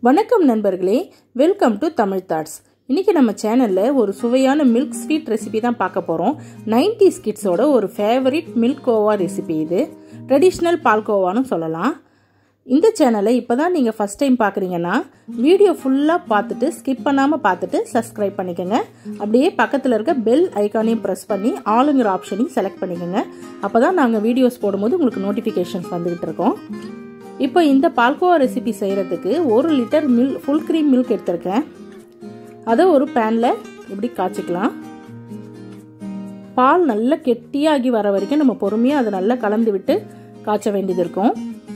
வணக்கம் நண்பர்களே, welcome to Tamil thoughts. இன்னைக்கு நம்ம சேனல்ல ஒரு சுவையான மில்க் ஸ்வீட் ரெசிபி தான் பார்க்க போறோம். 90's கிட்ஸோட ஒரு ஃபேவரட் மில்க் கோவா ரெசிபி இது. ட்ரெடிஷ்னல் பால்கோவான்னு சொல்லலாம். இந்த சேனலை இப்போதான் நீங்க ஃபர்ஸ்ட் டைம் பார்க்குறீங்கன்னா வீடியோ ஃபுல்லா பார்த்துட்டு ஸ்கிப் பண்ணாம பார்த்துட்டு சப்ஸ்கிரைப் பண்ணிக்கோங்க. அப்படியே பக்கத்தில் இருக்க பெல் ஐக்கானையும் ப்ரெஸ் பண்ணி ஆளுங்கிற ஆப்ஷனையும் செலக்ட் பண்ணிக்கோங்க. அப்போதான் நாங்கள் வீடியோஸ் போடும்போது உங்களுக்கு நோட்டிஃபிகேஷன்ஸ் வந்துகிட்டு இருக்கோம். இப்போ இந்த பால்கோவா ரெசிபி செய்கிறதுக்கு 1 லிட்டர் ஃபுல் க்ரீம் மில்க் எடுத்திருக்கேன். அதை ஒரு பேனில் இப்படி காய்ச்சிக்கலாம். பால் நல்லா கெட்டியாகி வர வரைக்கும் நம்ம பொறுமையாக அதை நல்லா கலந்து விட்டு காய்ச்ச வேண்டியது இருக்கும்.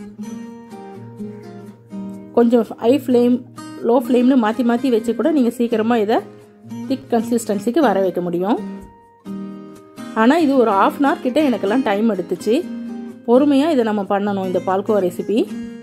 கொஞ்சம் ஹை ஃப்ளேம் லோ ஃப்ளேம்னு மாற்றி மாற்றி வச்சு கூட நீங்கள் சீக்கிரமாக இதை திக் கன்சிஸ்டன்சிக்கு வர வைக்க முடியும். ஆனால் இது ஒரு 1/2 hour கிட்ட எனக்கெல்லாம் டைம் எடுத்துச்சு. பொறுமையாக இதை நம்ம பண்ணணும். இந்த பால்கோவா ரெசிபி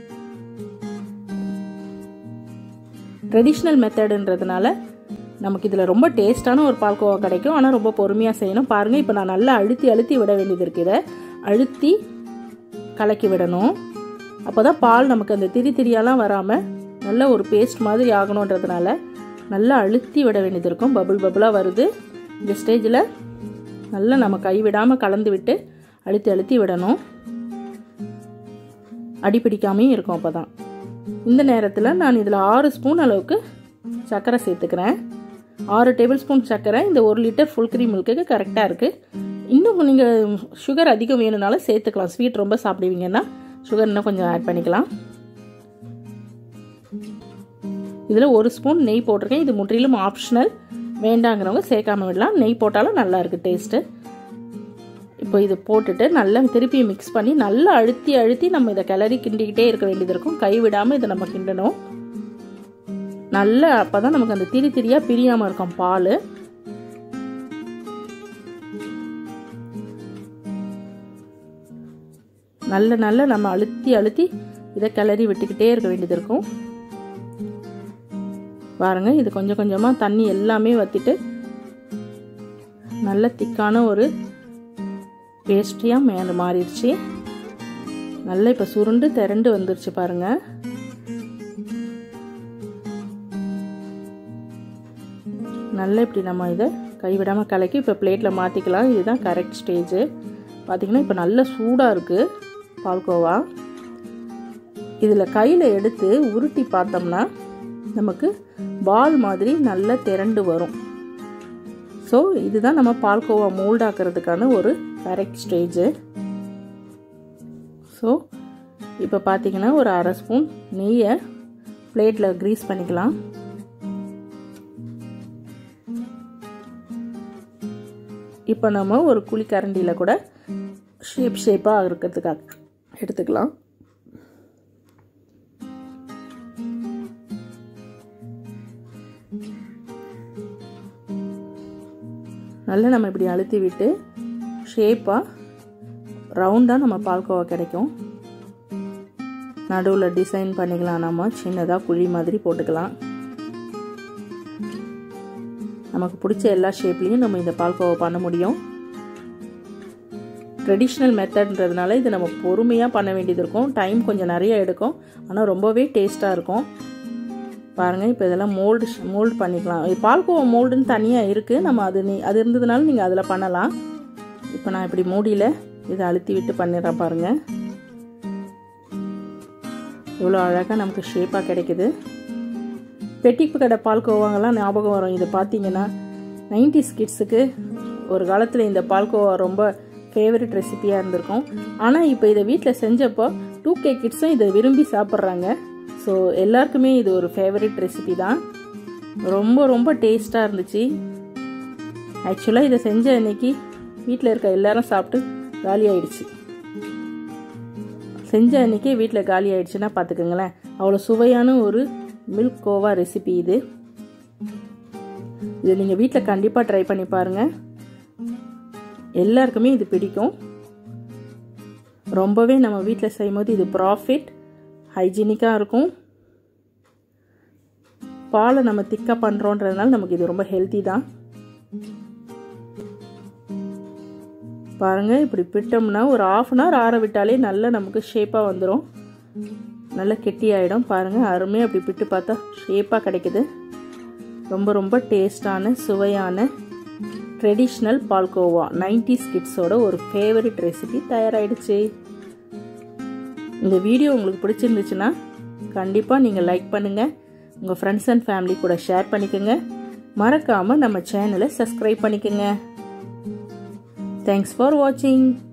ட்ரெடிஷ்னல் மெத்தடுன்றதுனால நமக்கு இதில் ரொம்ப டேஸ்டான ஒரு பால்கோவா கிடைக்கும். ஆனால் ரொம்ப பொறுமையாக செய்யணும். பாருங்கள், இப்போ நான் நல்லா அழுத்தி விட வேண்டியது இருக்குது. இதை அழுத்தி கலக்கி விடணும். அப்போ தான் பால் நமக்கு அந்த திரியாலாம் வராமல் நல்ல ஒரு பேஸ்ட் மாதிரி ஆகணுன்றதுனால நல்லா அழுத்தி விட வேண்டியது இருக்கும். பபுளாக வருது. இந்த ஸ்டேஜில் நல்லா நம்ம கைவிடாமல் கலந்து விட்டு அழுத்தி விடணும். அடிப்பிடிக்காமையும் இருக்கும். அப்போ தான் இந்த நேரத்தில் நான் இதில் 6 ஸ்பூன் அளவுக்கு சர்க்கரை சேர்த்துக்கிறேன். 6 டேபிள் ஸ்பூன் சர்க்கரை இந்த 1 லிட்டர் ஃபுல் க்ரீம் மில்க்குக்கு கரெக்டாக இருக்குது. இன்னும் நீங்கள் சுகர் அதிகம் வேணும்னாலும் சேர்த்துக்கலாம். ஸ்வீட் ரொம்ப சாப்பிடுவீங்கன்னா சுகர் இன்னும் கொஞ்சம் ஆட் பண்ணிக்கலாம். இதில் 1 ஸ்பூன் நெய் போட்டிருக்கேன். இது முற்றிலும் ஆப்ஷனல், வேண்டாங்கிறவங்க சேர்க்காம விடலாம். நெய் போட்டாலும் நல்லா இருக்குது டேஸ்ட்டு. இப்போ இது போட்டுட்டு நல்லா திருப்பி மிக்ஸ் பண்ணி நல்லா அழுத்தி நம்ம இதை கிளறி கிண்டிக்கிட்டே இருக்க வேண்டியது இருக்கும். கைவிடாமல் இதை நம்ம கிண்டணும். நல்லா அப்போ தான் நமக்கு அந்த திரியாக பிரியாமல் இருக்கும் பால். நல்ல நம்ம அழுத்தி இதை கிளறி விட்டுக்கிட்டே இருக்க வேண்டியது இருக்கும். பாருங்க, இது கொஞ்சம் கொஞ்சமாக தண்ணி எல்லாமே வற்றிட்டு நல்ல திக்கான ஒரு பேஸ்ட்ரியாக மேலே மாறிடுச்சு. நல்லா இப்போ சுருண்டு திரண்டு வந்துருச்சு பாருங்கள். நல்லா இப்படி நம்ம இதை கைவிடாமல் கலக்கி இப்போ பிளேட்டில் மாற்றிக்கலாம். இதுதான் கரெக்ட் ஸ்டேஜு. பார்த்திங்கன்னா இப்போ நல்ல சூடாக இருக்குது பால்கோவா. இதில் கையில் எடுத்து உருட்டி பார்த்தோம்னா நமக்கு பால் மாதிரி நல்லா திரண்டு வரும். ஸோ இதுதான் நம்ம பால்கோவா மோல்ட் ஆக்கிறதுக்கான ஒரு கரெக்ட் ஸ்டேஜு. ஸோ இப்போ பார்த்தீங்கன்னா ஒரு 1/2 ஸ்பூன் நெய்யை பிளேட்டில் க்ரீஸ் பண்ணிக்கலாம். இப்போ நம்ம ஒரு குழிக்கரண்டியில் கூட ஷேப்பாக இருக்கிறதுக்காக எடுத்துக்கலாம். நல்லா நம்ம இப்படி அழுத்தி விட்டு ஷேப்பாக ரவுண்டாக நம்ம பால்கோவா கிடைக்கும். நடுவில் டிசைன் பண்ணிக்கலாம். நம்ம சின்னதாக குழி மாதிரி போட்டுக்கலாம். நமக்கு பிடிச்ச எல்லா ஷேப்லேயும் நம்ம இந்த பால்கோவா பண்ண முடியும். ட்ரெடிஷ்னல் மெத்தட்ன்றதுனால இது நம்ம பொறுமையாக பண்ண வேண்டியது இருக்கும். டைம் கொஞ்சம் நிறைய எடுக்கும். ஆனால் ரொம்பவே டேஸ்ட்டாக இருக்கும். பாருங்கள், இப்போ இதெல்லாம் மோல்டு பண்ணிக்கலாம். இது பால்கோவா மோல்டுன்னு தனியாக இருக்குது. நம்ம அது இருந்ததுனால நீங்கள் அதில் பண்ணலாம். இப்போ நான் இப்படி மூடியில் இதை அழுத்தி விட்டு பண்ணிடுறேன். பாருங்கள், இவ்வளோ அழகாக நமக்கு ஷேப்பாக கிடைக்குது. பெட்டிப்பு கடை பால்கோவாங்கெல்லாம் ஞாபகம் வரும். இது பார்த்தீங்கன்னா 90's கிட்ஸுக்கு ஒரு காலத்தில் இந்த பால்கோவா ரொம்ப ஃபேவரட் ரெசிபியாக இருந்திருக்கும். ஆனால் இப்போ இதை வீட்டில் செஞ்சப்போ 2K கிட்ஸும் இதை விரும்பி சாப்பிட்றாங்க. ஸோ எல்லாருக்குமே இது ஒரு ஃபேவரட் ரெசிபி தான். ரொம்ப டேஸ்ட்டாக இருந்துச்சு. ஆக்சுவலாக இதை செஞ்ச அன்னைக்கு வீட்டில் இருக்க எல்லாரும் சாப்பிட்டு காலி ஆயிடுச்சு. செஞ்ச அன்னைக்கே வீட்டில் காலி ஆயிடுச்சுன்னா பார்த்துக்கோங்களேன். அவ்வளோ சுவையான ஒரு மில்க் கோவா ரெசிபி இது. இதை நீங்கள் வீட்டில் கண்டிப்பாக ட்ரை பண்ணி பாருங்கள். எல்லாருக்குமே இது பிடிக்கும். ரொம்பவே நம்ம வீட்டில் செய்யும்போது இது ப்ராஃபிட், ஹைஜீனிக்காக இருக்கும். பாலை நம்ம திக்காக பண்ணுறோன்றதுனால நமக்கு இது ரொம்ப ஹெல்த்தி தான். பாருங்கள், இப்படி பிட்டோம்னா ஒரு 1/2 hour ஆற விட்டாலே நல்லா நமக்கு ஷேப்பாக வந்துடும். நல்லா கெட்டியாயிடும் பாருங்க. அருமையாக அப்படி பிட்டு பார்த்தா ஷேப்பாக கிடைக்குது. ரொம்ப ரொம்ப டேஸ்டான சுவையான ட்ரெடிஷ்னல் பால்கோவா 90s கிட்ஸோட ஒரு ஃபேவரட் ரெசிபி தயாராகிடுச்சு. இந்த வீடியோ உங்களுக்கு பிடிச்சிருந்துச்சுன்னா கண்டிப்பாக நீங்கள் லைக் பண்ணுங்கள், உங்கள் ஃப்ரெண்ட்ஸ் அண்ட் ஃபேமிலி கூட ஷேர் பண்ணிக்கோங்க. மறக்காமல் நம்ம சேனலை சப்ஸ்கிரைப் பண்ணிக்கோங்க. தேங்க்ஸ் ஃபார் வாட்சிங்.